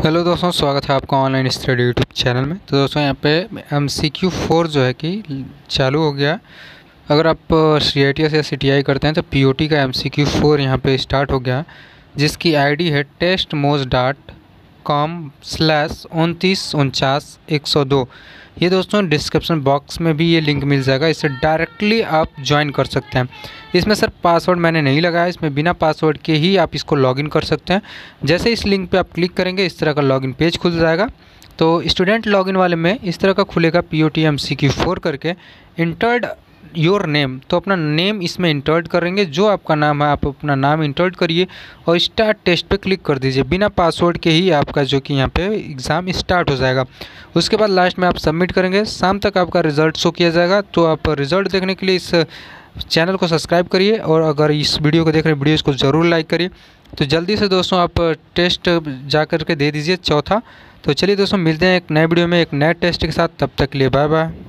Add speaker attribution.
Speaker 1: Hello दोस्तों, स्वागत है आपका ऑनलाइन स्टडी यूट्यूब चैनल में। तो दोस्तों यहाँ पे MCQ4 जो है कि चालू हो गया। अगर आप CITS या CTI करते हैं तो POT का MCQ4 यहाँ पे स्टार्ट हो गया, जिसकी आईडी है testmoz.com/2949-102। ये दोस्तों डिस्क्रिप्शन बॉक्स में भी ये लिंक मिल जाएगा, इससे डायरेक्टली आप ज्वाइन कर सकते हैं। इसमें सर पासवर्ड मैंने नहीं लगाया, इसमें बिना पासवर्ड के ही आप इसको लॉगिन कर सकते हैं। जैसे इस लिंक पे आप क्लिक करेंगे इस तरह का लॉगिन पेज खुल जाएगा। तो स्टूडेंट लॉगिन वाले में इस तरह का खुलेगा, POT MCQ4 करके इंटर्ड योर नेम। तो अपना नेम इसमें इंटर्ड करेंगे, जो आपका नाम है आप अपना नाम इंटर्ड करिए और स्टार्ट टेस्ट पे क्लिक कर दीजिए। बिना पासवर्ड के ही आपका जो कि यहाँ पे एग्ज़ाम स्टार्ट हो जाएगा। उसके बाद लास्ट में आप सबमिट करेंगे, शाम तक आपका रिज़ल्ट शो किया जाएगा। तो आप रिज़ल्ट देखने के लिए इस चैनल को सब्सक्राइब करिए और अगर इस वीडियो को देख रहे हैं वीडियो को ज़रूर लाइक करिए। तो जल्दी से दोस्तों आप टेस्ट जा कर के दे दीजिए चौथा। तो चलिए दोस्तों, मिलते हैं एक नए वीडियो में एक नए टेस्ट के साथ। तब तक के लिए बाय बाय।